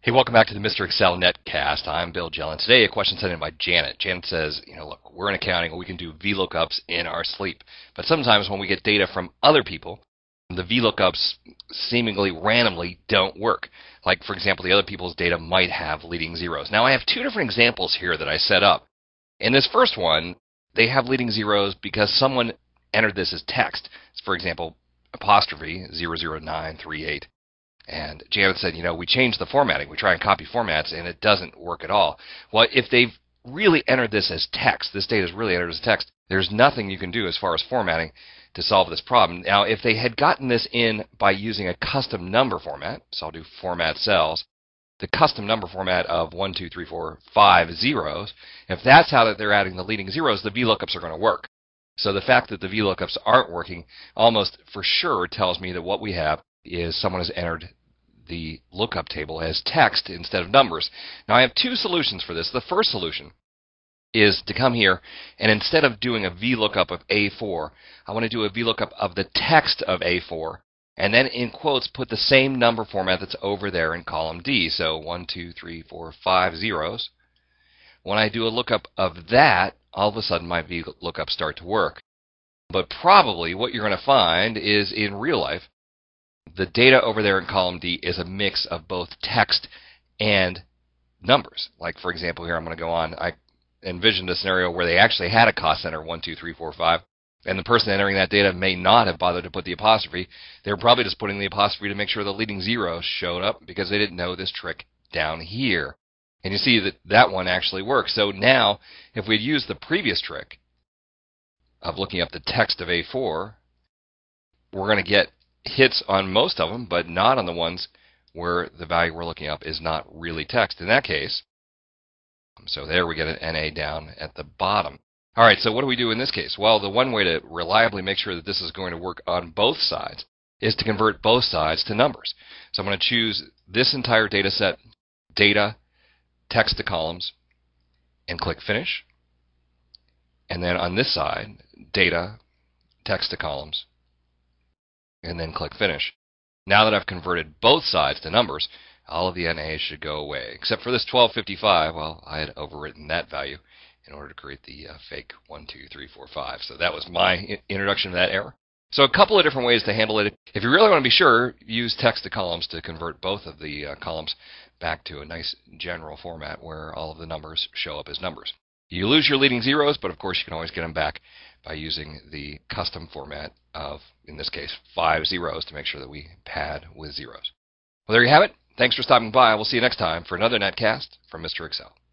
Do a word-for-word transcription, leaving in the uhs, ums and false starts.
Hey, welcome back to the Mister Excel netcast. I'm Bill Jelen. Today, a question sent in by Janet. Janet says, you know, look, we're in accounting and we can do VLOOKUPs in our sleep. But sometimes when we get data from other people, the VLOOKUPs seemingly randomly don't work. Like, for example, the other people's data might have leading zeros. Now, I have two different examples here that I set up. In this first one, they have leading zeros because someone entered this as text. For example, apostrophe zero zero nine three eight. And Janet said, you know, we changed the formatting. We try and copy formats, and it doesn't work at all. Well, if they've really entered this as text, this data is really entered as text, there's nothing you can do as far as formatting to solve this problem. Now, if they had gotten this in by using a custom number format, so I'll do format cells, the custom number format of one, two, three, four, five zeros, if that's how that they're adding the leading zeros, the VLOOKUPs are going to work. So the fact that the VLOOKUPs aren't working almost for sure tells me that what we have is someone has entered the lookup table as text instead of numbers. Now, I have two solutions for this. The first solution is to come here, and instead of doing a VLOOKUP of A four, I want to do a VLOOKUP of the text of A four, and then in quotes put the same number format that's over there in column D. So one, two, three, four, five zeros. When I do a lookup of that, all of a sudden my VLOOKUPs start to work. But probably what you're going to find is in real life, the data over there in column D is a mix of both text and numbers. Like, for example, here I'm going to go on. I envisioned a scenario where they actually had a cost center, one, two, three, four, five, and the person entering that data may not have bothered to put the apostrophe. They were probably just putting the apostrophe to make sure the leading zeros showed up because they didn't know this trick down here. And you see that that one actually works. So now, if we'd used the previous trick of looking up the text of A four, we're going to get hits on most of them, but not on the ones where the value we're looking up is not really text. In that case, so there we get an N A down at the bottom. All right, so what do we do in this case? Well, the one way to reliably make sure that this is going to work on both sides is to convert both sides to numbers. So I'm going to choose this entire data set, data, text to columns, and click Finish. And then on this side, data, text to columns, and then click Finish. Now that I've converted both sides to numbers, all of the N As should go away, except for this twelve fifty-five. Well, I had overwritten that value in order to create the uh, fake one, two, three, four, five. So that was my introduction to that error. So a couple of different ways to handle it. If you really want to be sure, use text to columns to convert both of the uh, columns back to a nice general format where all of the numbers show up as numbers. You lose your leading zeros, but of course you can always get them back by using the custom format of, in this case, five zeros to make sure that we pad with zeros. Well, there you have it. Thanks for stopping by. We'll see you next time for another netcast from Mister Excel.